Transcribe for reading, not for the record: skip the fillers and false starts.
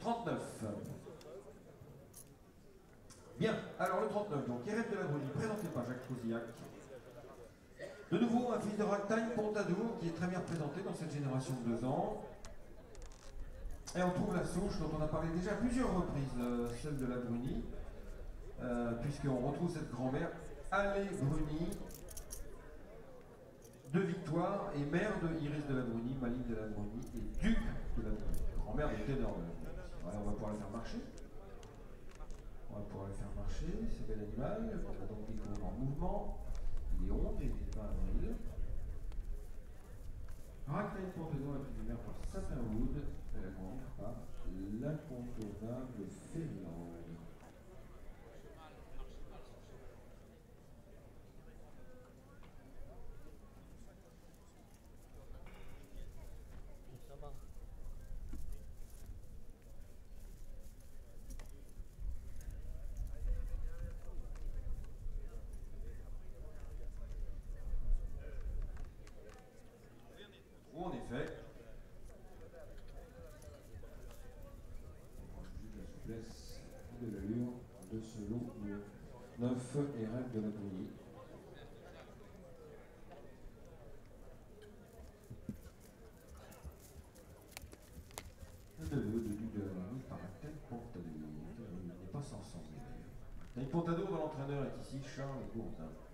39. Bien, alors le 39, donc Érec de la Bruni, présenté par Jacques Trousillac. De nouveau, un fils de ragtime, Pontadour, qui est très bien représenté dans cette génération de 2 ans. Et on trouve la souche dont on a parlé déjà à plusieurs reprises, celle de la Bruni, puisqu'on retrouve cette grand-mère, Allée Bruni, de Victoire et mère de Iris de la Bruni, Maligne de la Bruni et duc de la Bruni, grand-mère de Ténor de la Bruni. Voilà, on va pouvoir la faire marcher. On va pouvoir le faire marcher, c'est bel animal, on a donc découvert en mouvement. Il est 11 et il est 20 avril. Ragtime Pontadour est pris par Sapinwood et la grande par l'incontournable Fairyland. Ou en effet, on prend juste la souplesse et de l'allure de ce lot de 9 Érec de la Bruni. Le neveu de duc de la Bruni par Ragtime Pontadour. Il n'est pas sans sang d'ailleurs. Ragtime Pontadour, dont l'entraîneur est ici Charles Gourdin.